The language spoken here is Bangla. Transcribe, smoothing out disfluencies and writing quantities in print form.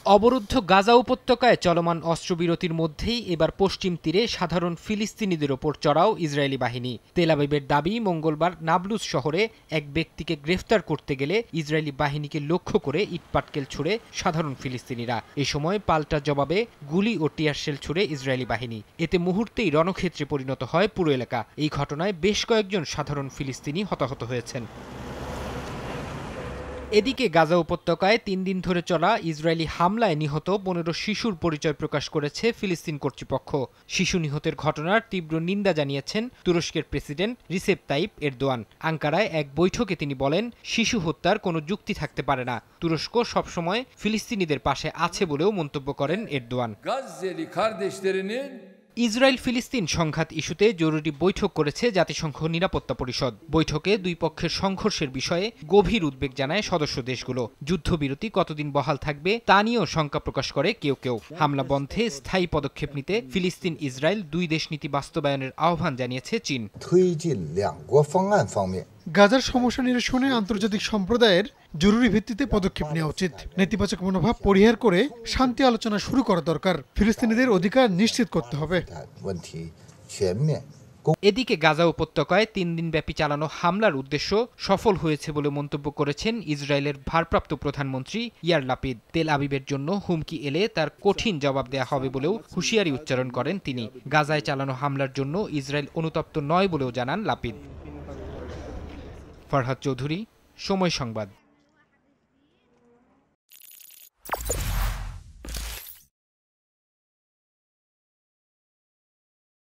অবরুদ্ধ গাজা উপত্যকায় চলমান অস্ত্রবিরতির মধ্যেই এবার পশ্চিম তীরে সাধারণ ফিলিস্তিনিদের ওপর চড়াও ইসরায়েলি বাহিনী। তেল আবিবের দাবি, মঙ্গলবার নাবলুস শহরে এক ব্যক্তিকে গ্রেফতার করতে গেলে ইসরায়েলি বাহিনীকে লক্ষ্য করে ইটপাটকেল ছুড়ে সাধারণ ফিলিস্তিনিরা। এ সময় পাল্টা জবাবে গুলি ও টিয়ারশেল ছুড়ে ইসরায়েলি বাহিনী। এতে মুহূর্তেই রণক্ষেত্রে পরিণত হয় পুরো এলাকা। এই ঘটনায় বেশ কয়েকজন সাধারণ ফিলিস্তিনি হতাহত হয়েছেন। এদিকে গাজা উপত্যকায় ৩ দিন ধরে চলা ইসরায়েলি হামলায় নিহত ১৫ শিশুর পরিচয় প্রকাশ করেছে ফিলিস্তিন কর্তৃপক্ষ। শিশু নিহতের ঘটনার তীব্র নিন্দা জানিয়েছেন তুরস্কের প্রেসিডেন্ট রিসেপ তাইপ এরদোয়ান। আঙ্কারায় এক বৈঠকে তিনি বলেন, শিশু হত্যার কোনো যুক্তি থাকতে পারে না। তুরস্ক সবসময় ফিলিস্তিনিদের পাশে আছে বলেও মন্তব্য করেন এরদোয়ান। ইসরায়েল ফিলিস্তিন সংঘাত ইস্যুতে জরুরি বৈঠক করেছে জাতিসংঘ নিরাপত্তা পরিষদ। বৈঠকে দুই পক্ষের সংঘর্ষের বিষয়ে গভীর উদ্বেগ জানায় সদস্য দেশগুলো। যুদ্ধবিরতি কতদিন বহাল থাকবে তা নিয়েও শঙ্কা প্রকাশ করে কেউ কেউ। হামলা বন্ধে স্থায়ী পদক্ষেপ নিতে ফিলিস্তিন ইসরায়েল দুই দেশ নীতি বাস্তবায়নের আহ্বান জানিয়েছে চীন। গাজার সমস্যা নিরসনে আন্তর্জাতিক সম্প্রদায়ের জরুরি ভিত্তিতে পদক্ষেপ নেওয়া উচিত। নেতিবাচক মনোভাব পরিহার করে শান্তি আলোচনা শুরু করা দরকার। ফিলিস্তিনিদের অধিকার নিশ্চিত করতে হবে। এদিকে গাজা উপত্যকায় ৩ দিনব্যাপী চালানো হামলার উদ্দেশ্য সফল হয়েছে বলে মন্তব্য করেছেন ইসরায়েলের ভারপ্রাপ্ত প্রধানমন্ত্রী ইয়ার লাপিদ। তেল আবিবের জন্য হুমকি এলে তার কঠিন জবাব দেয়া হবে বলেও হুঁশিয়ারি উচ্চারণ করেন তিনি। গাজায় চালানো হামলার জন্য ইসরায়েল অনুতপ্ত নয় বলেও জানান লাপিদ। ফরহাদ চৌধুরী, সময় সংবাদ।